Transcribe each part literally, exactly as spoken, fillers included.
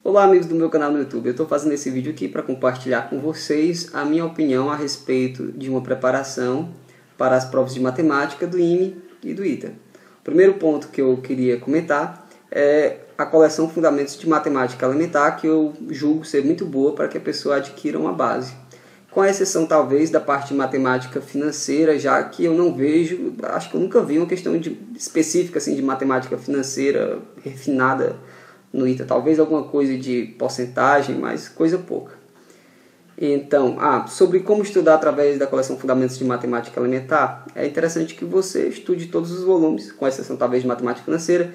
Olá amigos do meu canal no YouTube, eu estou fazendo esse vídeo aqui para compartilhar com vocês a minha opinião a respeito de uma preparação para as provas de matemática do I M E e do ITA. O primeiro ponto que eu queria comentar é a coleção Fundamentos de Matemática Elementar, que eu julgo ser muito boa para que a pessoa adquira uma base. Com a exceção talvez da parte de matemática financeira, já que eu não vejo, acho que eu nunca vi uma questão de, específica assim, de matemática financeira refinada no ITA, talvez alguma coisa de porcentagem, mas coisa pouca. Então, ah, sobre como estudar através da coleção Fundamentos de Matemática Elementar, é interessante que você estude todos os volumes, com exceção talvez de matemática financeira,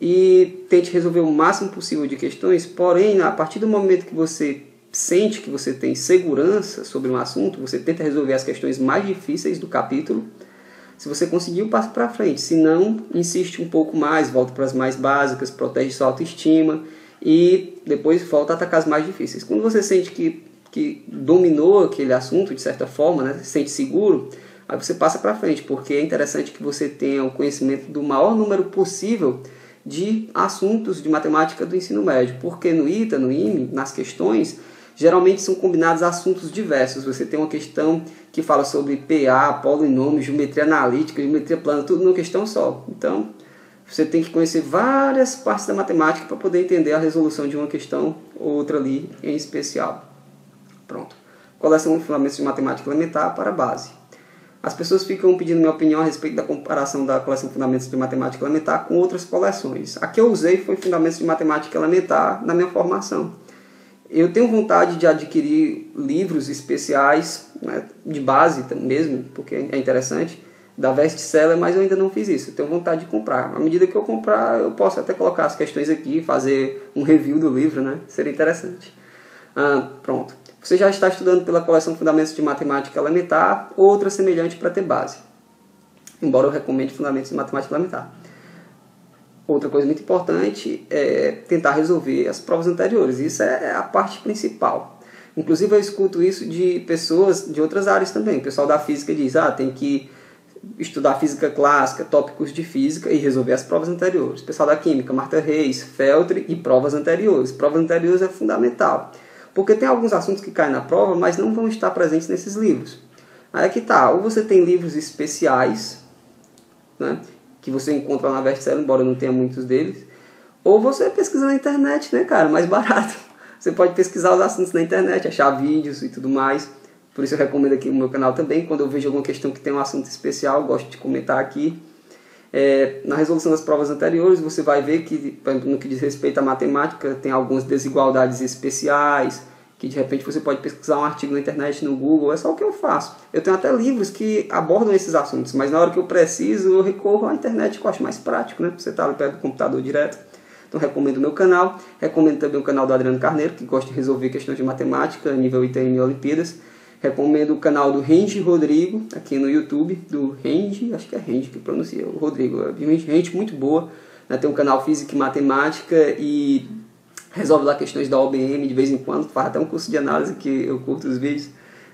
e tente resolver o máximo possível de questões, porém, a partir do momento que você sente que você tem segurança sobre um assunto, você tenta resolver as questões mais difíceis do capítulo. Se você conseguiu, passa para frente. Se não, insiste um pouco mais, volta para as mais básicas, protege sua autoestima e depois volta a atacar as mais difíceis. Quando você sente que, que dominou aquele assunto de certa forma, né, se sente seguro, aí você passa para frente, porque é interessante que você tenha o conhecimento do maior número possível de assuntos de matemática do ensino médio, porque no ITA, no I M E, nas questões, geralmente são combinados assuntos diversos. Você tem uma questão que fala sobre P A, polinômio, geometria analítica, geometria plana, tudo numa questão só. Então, você tem que conhecer várias partes da matemática para poder entender a resolução de uma questão ou outra ali em especial. Pronto. Coleção de Fundamentos de Matemática Elementar para a base. As pessoas ficam pedindo minha opinião a respeito da comparação da coleção Fundamentos de Matemática Elementar com outras coleções. A que eu usei foi Fundamentos de Matemática Elementar na minha formação. Eu tenho vontade de adquirir livros especiais, né, de base mesmo, porque é interessante, da Bestseller, mas eu ainda não fiz isso. Eu tenho vontade de comprar. À medida que eu comprar, eu posso até colocar as questões aqui, fazer um review do livro, né? Seria interessante. Ah, pronto. Você já está estudando pela coleção Fundamentos de Matemática Elementar, outra semelhante para ter base. Embora eu recomende Fundamentos de Matemática Elementar. Outra coisa muito importante é tentar resolver as provas anteriores. Isso é a parte principal. Inclusive eu escuto isso de pessoas de outras áreas também. O pessoal da física diz, ah, tem que estudar física clássica, tópicos de física e resolver as provas anteriores. O pessoal da química, Marta Reis, Feltri e provas anteriores. Provas anteriores é fundamental. Porque tem alguns assuntos que caem na prova, mas não vão estar presentes nesses livros. Aí é que tá, ou você tem livros especiais, né, que você encontra lá na Bestseller, embora eu não tenha muitos deles, ou você pesquisa na internet, né, cara, mais barato. Você pode pesquisar os assuntos na internet, achar vídeos e tudo mais. Por isso eu recomendo aqui no meu canal também, quando eu vejo alguma questão que tem um assunto especial, eu gosto de comentar aqui. É, na resolução das provas anteriores, você vai ver que, no que diz respeito à matemática, tem algumas desigualdades especiais, que de repente você pode pesquisar um artigo na internet, no Google, é só o que eu faço. Eu tenho até livros que abordam esses assuntos, mas na hora que eu preciso, eu recorro à internet, que eu acho mais prático, né? Você está ali perto do computador direto. Então recomendo o meu canal, recomendo também o canal do Adriano Carneiro, que gosta de resolver questões de matemática, nível I T M e Olimpíadas. Recomendo o canal do Renji Rodrigo, aqui no YouTube, do Renji, acho que é Renji que pronuncia, o Rodrigo, é gente muito boa, né? Tem um canal Física e Matemática e resolve lá questões da O B M de vez em quando, faz até um curso de análise que eu curto os vídeos.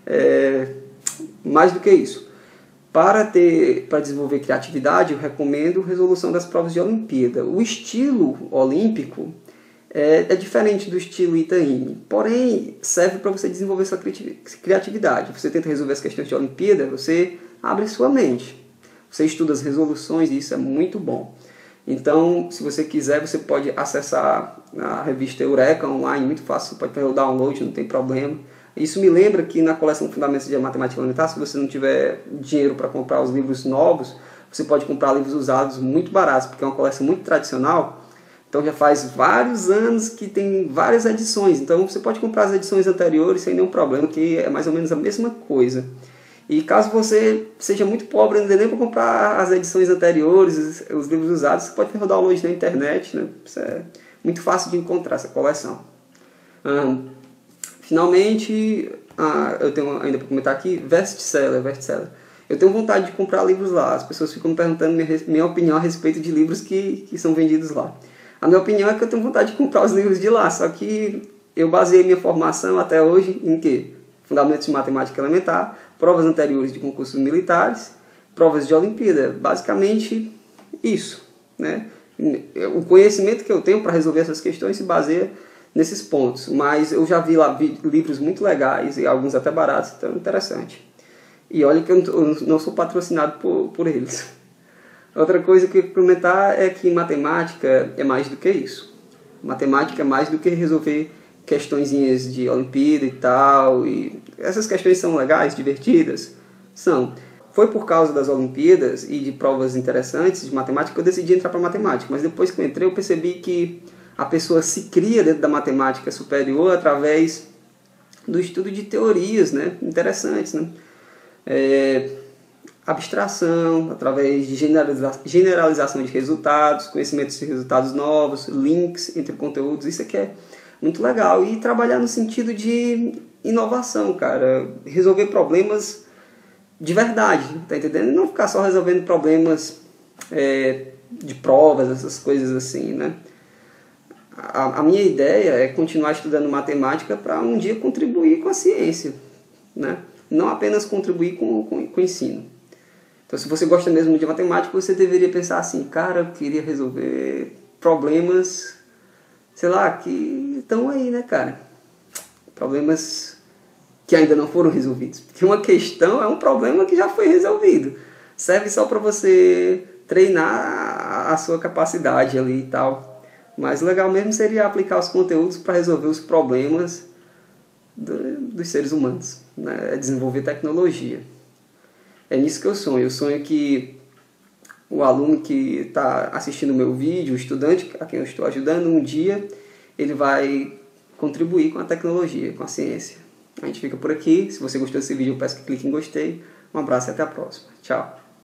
É, mais do que isso, para, ter, para desenvolver criatividade, eu recomendo resolução das provas de Olimpíada. O estilo olímpico é, é diferente do estilo I T A I M E, porém serve para você desenvolver sua criatividade. Você tenta resolver as questões de Olimpíada, você abre sua mente, você estuda as resoluções e isso é muito bom. Então, se você quiser, você pode acessar a revista Eureka online, muito fácil, você pode fazer o download, não tem problema. Isso me lembra que na coleção Fundamentos de Matemática Elementar, se você não tiver dinheiro para comprar os livros novos, você pode comprar livros usados muito baratos, porque é uma coleção muito tradicional. Então já faz vários anos que tem várias edições, então você pode comprar as edições anteriores sem nenhum problema, que é mais ou menos a mesma coisa. E caso você seja muito pobre, não dê nem para comprar as edições anteriores, os, os livros usados, você pode fazer o download na internet, né? Isso é muito fácil de encontrar, essa coleção. Hum, finalmente, ah, eu tenho ainda para comentar aqui, Bestseller, Bestseller. Eu tenho vontade de comprar livros lá, as pessoas ficam me perguntando minha, minha opinião a respeito de livros que, que são vendidos lá. A minha opinião é que eu tenho vontade de comprar os livros de lá, só que eu baseei minha formação até hoje em quê? Fundamentos de Matemática Elementar, provas anteriores de concursos militares, provas de Olimpíada, basicamente isso, né? O conhecimento que eu tenho para resolver essas questões se baseia nesses pontos, mas eu já vi lá vi, livros muito legais e alguns até baratos, então é interessante. E olha que eu não sou patrocinado por, por eles. Outra coisa que eu queria comentar é que matemática é mais do que isso. Matemática é mais do que resolver questõezinhas de Olimpíada e tal, e essas questões são legais, divertidas, são. Foi por causa das Olimpíadas e de provas interessantes de matemática que eu decidi entrar para matemática, mas depois que eu entrei eu percebi que a pessoa se cria dentro da matemática superior através do estudo de teorias, né, interessantes, né? É, abstração, através de generaliza generalização de resultados, conhecimento de resultados novos, links entre conteúdos, isso aqui é muito legal. E trabalhar no sentido de inovação, cara, resolver problemas de verdade, tá entendendo? E não ficar só resolvendo problemas é, de provas, essas coisas assim, né? A, a minha ideia é continuar estudando matemática para um dia contribuir com a ciência, né? Não apenas contribuir com, com, com o ensino. Então, se você gosta mesmo de matemática, você deveria pensar assim, cara, eu queria resolver problemas, sei lá, que estão aí, né, cara? Problemas que ainda não foram resolvidos. Porque uma questão é um problema que já foi resolvido. Serve só para você treinar a sua capacidade ali e tal. Mas o legal mesmo seria aplicar os conteúdos para resolver os problemas do, dos seres humanos, né? Desenvolver tecnologia. É nisso que eu sonho. Eu sonho que o aluno que está assistindo o meu vídeo, o estudante a quem eu estou ajudando, um dia ele vai contribuir com a tecnologia, com a ciência. A gente fica por aqui. Se você gostou desse vídeo, eu peço que clique em gostei. Um abraço e até a próxima. Tchau.